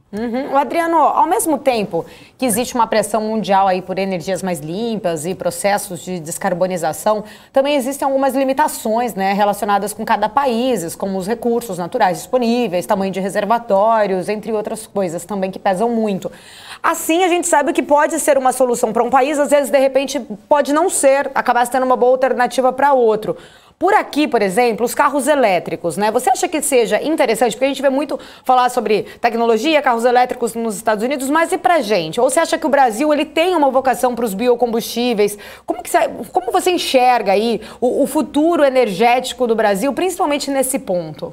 Uhum. Adriano, ao mesmo tempo que existe uma pressão mundial aí por energias mais limpas e processos de descarbonização, também existem algumas limitações, né, relacionadas com cada país, como os recursos naturais disponíveis, tamanho de reservatórios, entre outras coisas também que pesam muito. Assim, a gente sabe que pode ser uma solução para um país, às vezes, de repente, pode não ser, acabar sendo uma boa alternativa para outro. Por aqui, por exemplo, os carros elétricos, né? Você acha que seja interessante? Porque a gente vê muito falar sobre tecnologia, carros elétricos nos Estados Unidos, mas e pra gente? Ou você acha que o Brasil ele tem uma vocação para os biocombustíveis? Como você enxerga aí o futuro energético do Brasil, principalmente nesse ponto?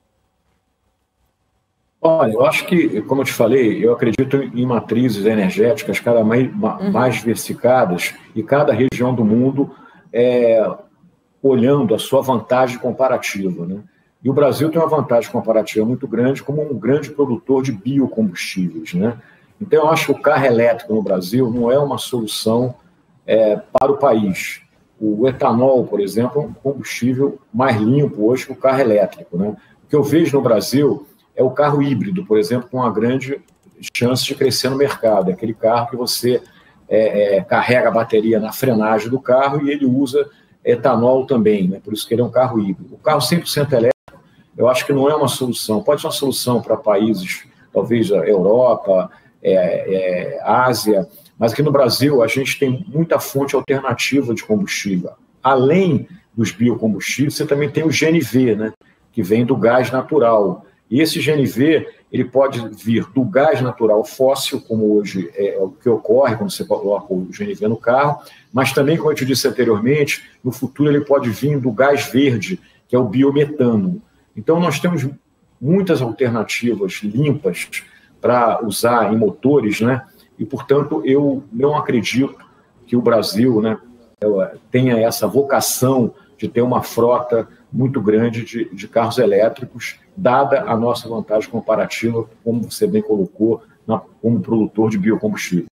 Olha, eu acho que, como eu te falei, eu acredito em matrizes energéticas cada mais diversificadas e cada região do mundo olhando a sua vantagem comparativa, né? E o Brasil tem uma vantagem comparativa muito grande como um grande produtor de biocombustíveis, né? Então, eu acho que o carro elétrico no Brasil não é uma solução para o país. O etanol, por exemplo, é um combustível mais limpo hoje que o carro elétrico, né? O que eu vejo no Brasil é o carro híbrido, por exemplo, com uma grande chance de crescer no mercado. É aquele carro que você carrega a bateria na frenagem do carro e ele usa etanol também, né? Por isso que ele é um carro híbrido. O carro 100% elétrico, eu acho que não é uma solução. Pode ser uma solução para países, talvez a Europa, Ásia, mas aqui no Brasil a gente tem muita fonte alternativa de combustível. Além dos biocombustíveis, você também tem o GNV, né? Que vem do gás natural. E esse GNV, ele pode vir do gás natural fóssil, como hoje é o que ocorre quando você coloca o GNV no carro, mas também, como eu te disse anteriormente, no futuro ele pode vir do gás verde, que é o biometano. Então, nós temos muitas alternativas limpas para usar em motores, né? E, portanto, eu não acredito que o Brasil, né, tenha essa vocação de ter uma frota muito grande de carros elétricos, dada a nossa vantagem comparativa, como você bem colocou, como produtor de biocombustível.